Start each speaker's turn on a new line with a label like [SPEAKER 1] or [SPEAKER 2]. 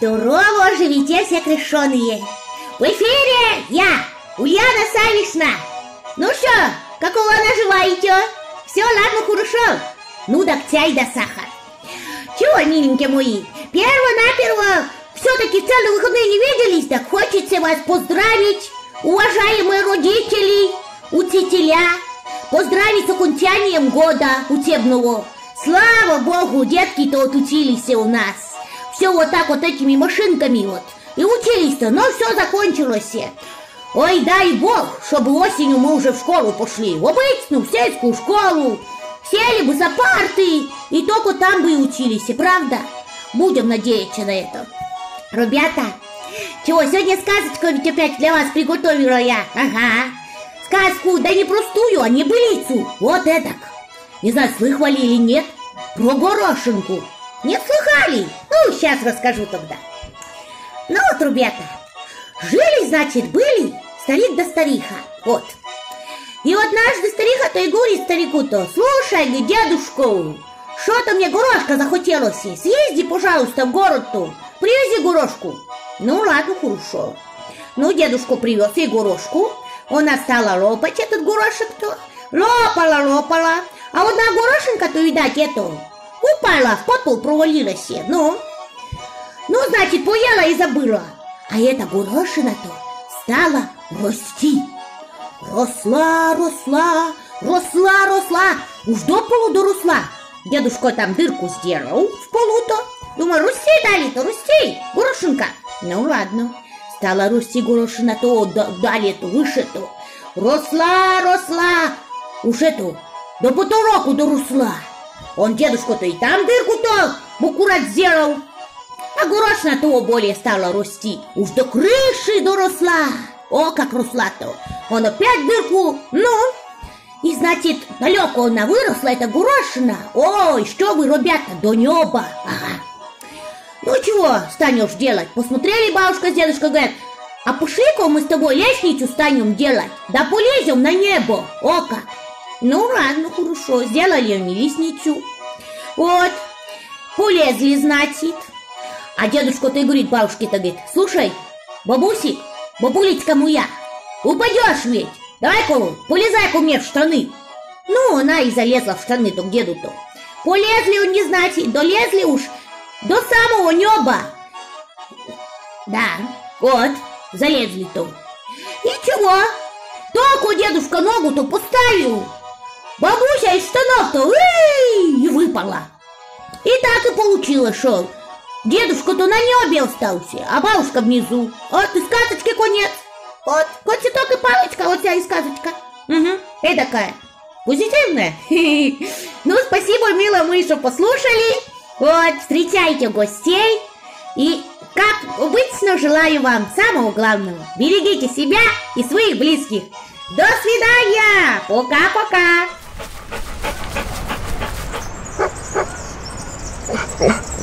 [SPEAKER 1] Здорово живите все крещеные! В эфире я, Ульяна Савишна. Ну что, какого наживаете? Все, ладно, хорошо. Ну так чай да сахар. Чего, миленькие мои, перво-наперво, все-таки целые выходные не виделись, так хочется вас поздравить, уважаемые родители, учителя, поздравить с окончанием года учебного. Слава Богу, детки-то отучились у нас. Все вот так вот этими машинками вот. И учились-то, но все закончилось. Ой, дай Бог, чтобы осенью мы уже в школу пошли. В обычную, в сельскую школу. Сели бы за парты и только там бы и учились, правда? Будем надеяться на это. Ребята, чего, сегодня сказочку ведь опять для вас приготовила я. Ага. Сказку, да не простую, а небылицу. Вот эдак. Не знаю, слыхали или нет, про горошинку. Не слыхали? Ну, сейчас расскажу тогда. Ну вот, ребята, жили, значит, были старик да стариха. Вот. И вот однажды стариха-то и говорит старику-то: слушай, дедушка, что-то мне горошка захотелось. Съезди, пожалуйста, в город-то, привези горошку. Ну, ладно, хорошо. Ну, дедушка привез ей горошку. Она стала лопать этот горошек-то. Лопала. А вот одна горошинка-то, видать, упала, в подпол провалилась. Ну, значит, поела и забыла. А эта горошина-то стала расти. Росла. Уж до полу доросла. Дедушка там дырку сделал в полу-то. Думаю, расти дали-то, расти, горошинка. Ну, ладно. Стала расти горошина-то, далее-то, выше-то. Росла. Уж до потолоку доросла. Он дедушка-то и там дырку-то аккурат сделал. А горошина-то более стала расти. Уж до крыши доросла. О, как росла-то. Он опять дырку, и, значит, далеко она выросла, эта горошина. Ой, что вы, ребята, до неба. Ага. Ну, чего станешь делать? Посмотрели бабушка с дедушкой, говорят: а пошли-ка мы с тобой лестницу станем делать, да полезем на небо. О, как. Ну, ладно, хорошо, сделали они лестницу. Вот, полезли, значит. А дедушка-то и говорит бабушке-то, говорит: слушай, бабусик, бабулечка моя, упадешь ведь, давай-ка, полезай-ка мне в штаны. Ну, она и залезла в штаны-то к деду-то. Полезли они, значит, долезли уж до самого неба. Да, вот, залезли-то. И чего? Только дедушка ногу-то поставил, бабуся из штанов-то и выпала. И так и получилось, что дедушка-то на небе остался, а бабушка внизу. Вот и сказочки конец. Вот, хоть цветок и палочка, вот вся и сказочка. Угу, эдакая, позитивная. Ну, спасибо, милые мои, что послушали. Вот, встречайте гостей. И, как обычно, желаю вам самого главного: берегите себя и своих близких. До свидания! Пока-пока!